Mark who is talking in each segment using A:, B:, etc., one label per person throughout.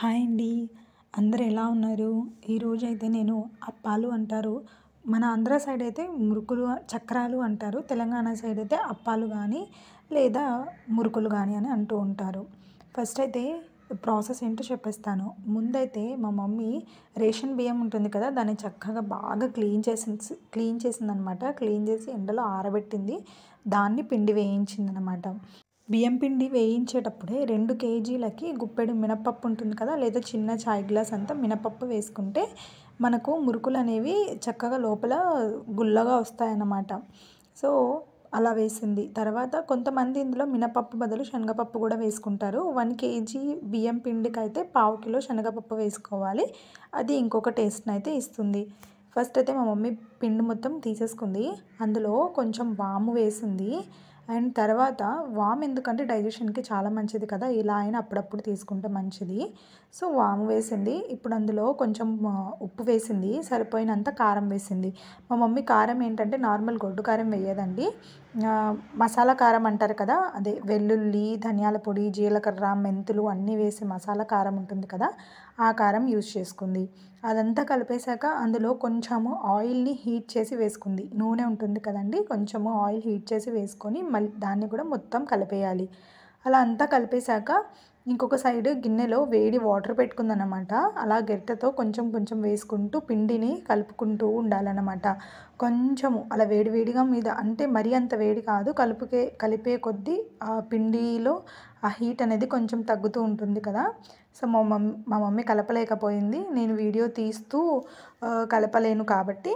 A: Hi అండి. అందరూ ఎలా ఉన్నారు? ఈరోజైతే నేను అప్పాలు అంటారు. మన ఆంధ్ర సైడ్ అయితే మురుకులు, చక్రాలు అంటారు. తెలంగాణ సైడ్ అయితే అప్పాలు గానీ, లేదా మురుకులు గానీ అని అంటూ ఉంటారు. ఫస్ట్ అయితే ప్రాసెస్ ఏంటో చెప్పేస్తాను. ముందైతే మా మమ్మీ రేషన్ బియ్యం ఉంటుంది కదా! దాన్ని చక్కగా బాగా క్లీన్ చేసిందనమాట. క్లీన్ చేసి ఎండలో ఆరబెట్టింది. దాన్ని పిండి వేయించిందనమాట. బియ్యం పిండి వేయించేటప్పుడే 2 కేజీలకి గుప్పెడు మినపప్పు ఉంటుంది కదా! లేదా చిన్న చాయ్ గ్లాస్ అంత మినపప్పు వేసుకుంటే మనకు మురుకులనేవి చక్కగా లోపల గుల్లగా వస్తాయన్నమాట. సో, అలా వేసింది. తర్వాత కొంతమంది ఇందులో మినపప్పు బదులు శనగపప్పు గూడా వేసుకుంటారు. 1 కేజీ బియ్యం పిండికైతే పావు కిలో శనగపప్పు వేసుకోవాలి. అది ఇంకొక టేస్ట్‌నైతే ఇస్తుంది. ఫస్ట్ అయితే మా మమ్మీ పిండి మొత్తం తీసేసుకుంది. అందులో కొంచెం వాము వేసింది. అండ్ తర్వాత వాము ఎందుకంటే డైజెషన్‌కి చాలా మంచిది కదా! ఇలా అయినా అప్పుడప్పుడు తీసుకుంటే మంచిది. సో, వాము వేసింది. ఇప్పుడు అందులో కొంచెం ఉప్పు వేసింది. సరిపోయినంత కారం వేసింది. మా మమ్మీ కారం ఏంటంటే నార్మల్ గొడ్డు కారం వేయదండి. మసాలా కారం అంటారు కదా! అదే వెల్లుల్లి, ధనియాల పొడి, జీలకర్ర, మెంతులు అన్నీ వేసి మసాలా కారం ఉంటుంది కదా! ఆ కారం యూజ్ చేసుకుంది. అదంతా కలిపేసాక అందులో కొంచెము ఆయిల్‌ని హీట్ చేసి వేసుకుంది. నూనె ఉంటుంది కదండీ! కొంచెము ఆయిల్ హీట్ చేసి వేసుకొని మళ్ళీ దాన్ని కూడా మొత్తం కలిపేయాలి. అలా అంతా కలిపేసాక ఇంకొక సైడ్ గిన్నెలో వేడి వాటర్ పెట్టుకుందనమాట. అలా గరిటెతో కొంచెం కొంచెం వేసుకుంటూ పిండిని కలుపుకుంటూ ఉండాలనమాట. కొంచెము అలా వేడి వేడిగా మీద అంటే మరీ అంత వేడి కాదు. కలిపే కొద్దీ ఆ పిండిలో ఆ హీట్ అనేది కొంచెం తగ్గుతూ ఉంటుంది కదా! సో, మా మమ్మీ కలపలేకపోయింది. నేను వీడియో తీస్తూ కలపలేను కాబట్టి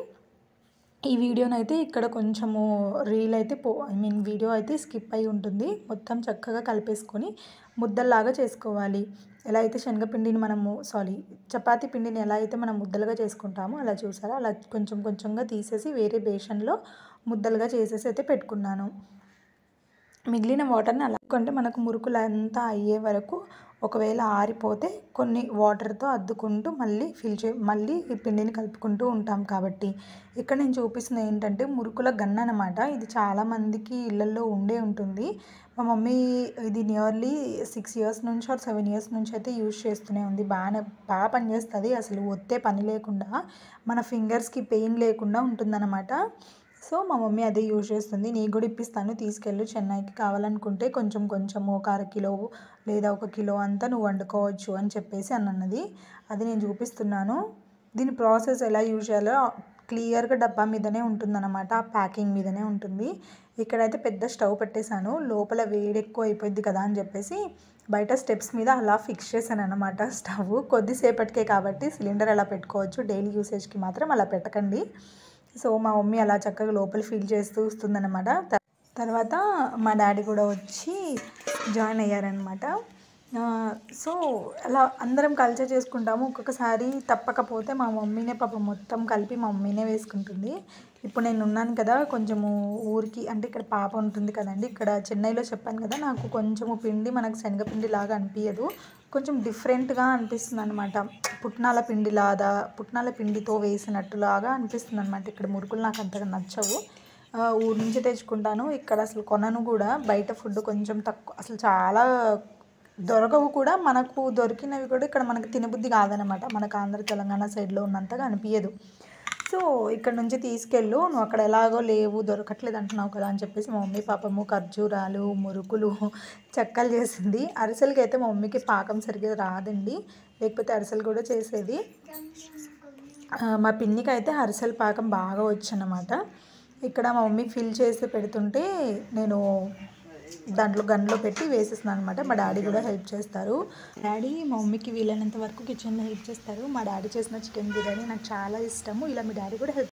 A: ఈ వీడియోనైతే ఇక్కడ కొంచెము రీల్ అయితే వీడియో అయితే స్కిప్ అయ్యి ఉంటుంది. మొత్తం చక్కగా కలిపేసుకొని ముద్దల్లాగా చేసుకోవాలి. ఎలా అయితే శనగపిండిని చపాతీ పిండిని ఎలా అయితే మనం ముద్దలుగా చేసుకుంటామో అలా చూసారా? అలా కొంచెం కొంచెంగా తీసేసి వేరే బేషన్‌లో ముద్దలుగా చేసేసి అయితే పెట్టుకున్నాను. మిగిలిన వాటర్‌ని అలా కొంటే మనకు మురుకులంతా అయ్యే వరకు ఒకవేళ ఆరిపోతే కొన్ని వాటర్‌తో అద్దుకుంటూ మళ్ళీ ఈ పిండిని కలుపుకుంటూ ఉంటాం కాబట్టి. ఇక్కడ నేను చూపిస్తుంది ఏంటంటే మురుకుల గన్ను అనమాట. ఇది చాలామందికి ఇళ్లల్లో ఉండే ఉంటుంది. మా మమ్మీ ఇది నియర్లీ 6 ఇయర్స్ నుంచి ఆర్ 7 ఇయర్స్ నుంచి అయితే యూజ్ చేస్తూనే ఉంది. బాగా పనిచేస్తది. అసలు ఒత్తే పని లేకుండా మన ఫింగర్స్‌కి పెయిన్ లేకుండా ఉంటుందన్నమాట. సో, మా మమ్మీ అదే యూజ్ చేస్తుంది. నీకు కూడా ఇప్పిస్తాను తీసుకెళ్ళు చెన్నైకి కావాలనుకుంటే కొంచెం కొంచెము ఒక అరకిలో లేదా 1 కిలో అంతా నువ్వు వండుకోవచ్చు అని చెప్పేసి అన్నది. అది నేను చూపిస్తున్నాను. దీని ప్రాసెస్ ఎలా యూజ్ చేయాలో క్లియర్‌గా డబ్బా మీదనే ఉంటుందన్నమాట. ఆ ప్యాకింగ్ మీదనే ఉంటుంది. ఇక్కడైతే పెద్ద స్టవ్ పెట్టేశాను. లోపల వేడి ఎక్కువ అయిపోద్ది కదా అని చెప్పేసి బయట స్టెప్స్ మీద అలా ఫిక్స్ చేశానన్నమాట స్టవ్. కొద్దిసేపటికే కాబట్టి సిలిండర్ అలా పెట్టుకోవచ్చు. డైలీ యూసేజ్‌కి మాత్రం అలా పెట్టకండి. సో, మా మమ్మీ అలా చక్కగా లోపల ఫిల్ చేస్తూ వస్తుందన్నమాట. తర్వాత మా డాడీ కూడా వచ్చి జాయిన్ అయ్యారనమాట. సో, అలా అందరం కలిసే చేసుకుంటాము. ఒక్కొక్కసారి తప్పకపోతే మా మమ్మీనే పాపం మొత్తం కలిపి మా మమ్మీనే వేసుకుంటుంది. ఇప్పుడు నేను ఉన్నాను కదా! కొంచెము ఊరికి అంటే ఇక్కడ పాప ఉంటుంది కదండీ! ఇక్కడ చెన్నైలో చెప్పాను కదా! నాకు కొంచెము పిండి మనకు శనగపిండి లాగా అనిపియదు. కొంచెం డిఫరెంట్‌గా అనిపిస్తుందనమాట. పుట్నాల పిండితో వేసినట్టులాగా అనిపిస్తుందనమాట. ఇక్కడ మురుకులు నాకు అంతగా నచ్చవు. ఊరు నుంచి తెచ్చుకుంటాను. ఇక్కడ అసలు కొనను కూడా. బయట ఫుడ్ కొంచెం తక్కువ అసలు చాలా దొరకవు కూడా. మనకు దొరికినవి కూడా ఇక్కడ మనకు తినబుద్ధి కాదనమాట. మనకు ఆంధ్ర, తెలంగాణ సైడ్‌లో ఉన్నంతగా అనిపియదు. సో, ఇక్కడ నుంచి తీసుకెళ్ళు. నువ్వు అక్కడ ఎలాగో లేవు, దొరకట్లేదు అంటున్నావు కదా అని చెప్పేసి మా మమ్మీ పాపము ఖర్జూరాలు, మురుకులు, చెక్కలు చేసింది. అరిసెలకైతే మా మమ్మీకి పాకం సరిగ్గా రాదండి. లేకపోతే అరిసెలు కూడా చేసేది. మా పిన్నికైతే అరిసెల పాకం బాగా వచ్చనమాట. ఇక్కడ మా మమ్మీ ఫిల్ చేసి పెడుతుంటే నేను దాంట్లో గన్లో పెట్టి వేసేస్తున్నాను అనమాట. మా డాడీ కూడా హెల్ప్ చేస్తారు. డాడీ మా మమ్మీకి వీలైనంత వరకు కిచెన్లో హెల్ప్ చేస్తారు. మా డాడీ చేసిన చికెన్ బిర్యానీ నాకు చాలా ఇష్టము. ఇలా మీ డాడీ కూడా హెల్ప్